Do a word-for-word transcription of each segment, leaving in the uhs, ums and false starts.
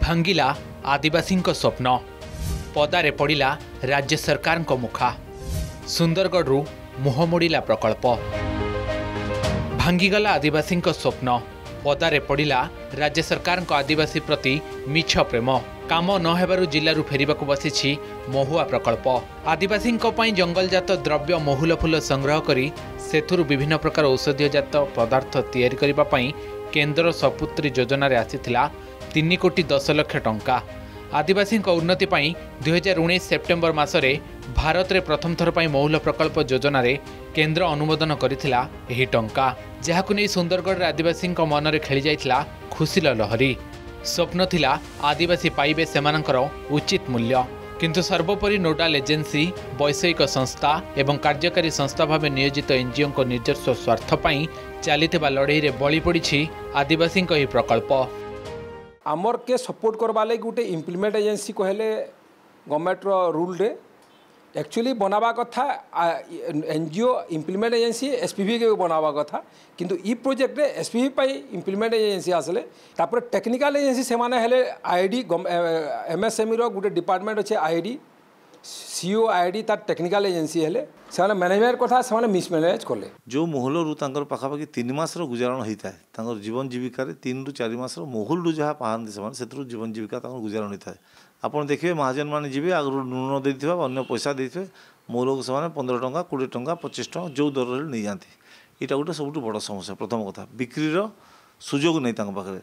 भांगिला आदिवासी स्वप्न पदारे पड़ा राज्य सरकार मुखा सुंदरगढ़ मुह मोड़ा प्रकल्प भांगीगला आदिवासी स्वप्न पदारे पड़ा राज्य सरकार आदिवासी प्रति मिछ प्रेम काम न जिलू फेरक बसी महुआ प्रकल्प आदिवासी जंगलजात द्रव्य महुल फूल संग्रह करी सेथुरु विभिन्न प्रकार औषधीयजात पदार्थ तैयारी करने केन्द्र सपुत्री योजन आसीथिला तीन कोटी दस लाख टंका आदिवासी उन्नति दुई हजार उन्नीस सेप्टेम्बर मासरे भारत में प्रथम थर पर महुल प्रकल्प योजन केन्द्र अनुमोदन करथिला एही टंका जहाकु नै सुंदरगढ़ आदिवासी मन में खेली जाइथिला खुशीर लहरी स्वप्न थिला आदिवासी पाइबे सेमानकर उचित मूल्य किंतु सर्वोपरि नोडाल एजेंसी वैषयिक संस्था एवं कार्यकारी संस्था भाव नियोजित एनजीओ को निजस्व स्वार्थ पर चलता लड़ई में बलि पड़ी आदिवासी प्रकल्प आमर के सपोर्ट करवा लगे गोटे इम्प्लीमेंट एजेंसी कहले गवर्नमेंट रूल रे एक्चुअली बनावा कथा एनजीओ इम्प्लीमेंट एजेंसी एसपीवी के बनावा कथा किंतु ई प्रोजेक्ट रे एसपीवी पाई इम्प्लीमेंट एजेंसी आसले तापर टेक्निकल एजेंसी से माने हेले आईडी एमएसएमई रो गोटे डिपार्टमेंट अच्छे आईडी सीओ आईडी तार टेक्निकल एजेंसी हेले से मैनेजमेंट कथा से मिसमैनेज कले जो मोहलू पाखापाखि तीन मासर गुजारण होता है जीवन जीविकार तीन रु चार मासर मोहलू जहाँ पाते से जीवन जीविका गुजारण होता है आपड़ देखिए महाजन मैंने जी आगु ऋण देते अन्य पैसा देते मोहलू से पंद्रह टंका कोड़े टंका पच्चीस टंका जो दर नहीं जाती यहाँ गोटे सब बड़ समस्या प्रथम कथा बिक्रीर सुजोग नहीं पाखे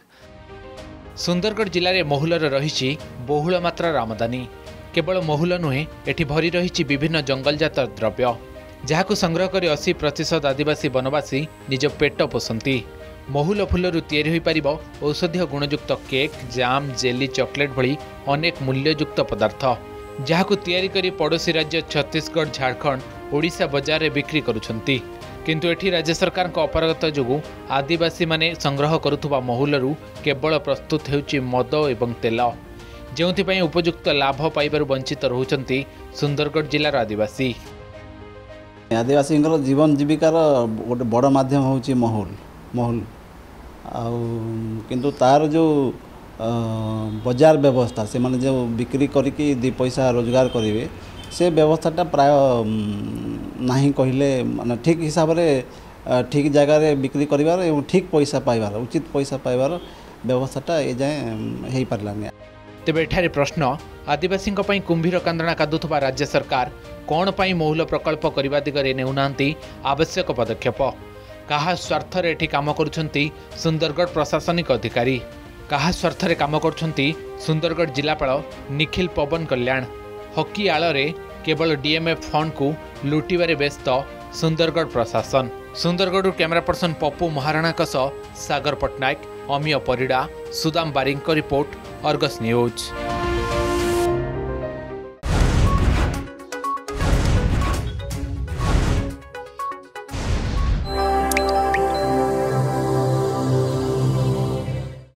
सुंदरगढ़ जिले में महुलर रही बहुल मात्रा आमदानी केवल महुल नुहे एठी भरी रही विभिन्न जंगलजात द्रव्य जहां संग्रह कर अस्सी प्रतिशत आदिवासी बनवासी निज पेट पोषंती महुल फूलरू तैयारी हो पार औषधीय गुणयुक्त केक जाम जेली चॉकलेट भली अनेक मूल्ययुक्त पदार्थ जहां तैयारी करी पड़ोशी राज्य छत्तीसगढ़ झारखंड ओडिशा बाजार में बिक्री करुछंती किंतु एठी राज्य सरकार अपारगता जोगु आदिवासी माने संग्रह करुथुबा महुलरू केवल प्रस्तुत हेउची मद एवं तेल जो उपयुक्त लाभ पाइबार वंचित रोचंती सुंदरगढ़ जिलार आदिवासी आदिवासी जीवन जीविकार गोटे बड़ माध्यम होची महुल महुल आउ किंतु तार जो बाजार व्यवस्था से माने जो बिक्री करके दी पैसा रोजगार करेंगे से व्यवस्थाटा प्राय नहीं कहले माने ठीक हिसाब रे ठीक जगह बिक्री करिवार एवं ठीक पैसा पाइबार उचित पैसा पाइबार व्यवस्थाटा ए जाए हो पारलानी तेबे एठारे प्रश्न आदिवासी कुंभीर कांदना कादुथुबा राज्य सरकार कौन पाई महुल प्रकल्प करने दिगरे नेउनांती आवश्यक पदक्षेप कहा स्वार्थ रे एठी काम करुछंती सुंदरगढ़ प्रशासनिक अधिकारी कहा स्वार्थ रे काम करुछंती सुंदरगढ़ जिलापाल निखिल पवन कल्याण हकी आଳରେ केवल डीएमएफ फंड को लुटिबारे व्यस्त सुंदरगढ़ प्रशासन सुंदरगढ़ कैमरा पर्सन पप्पू महाराणा सह Sagar Pattanaik Amiya Parida Sudam Baring report Argus news.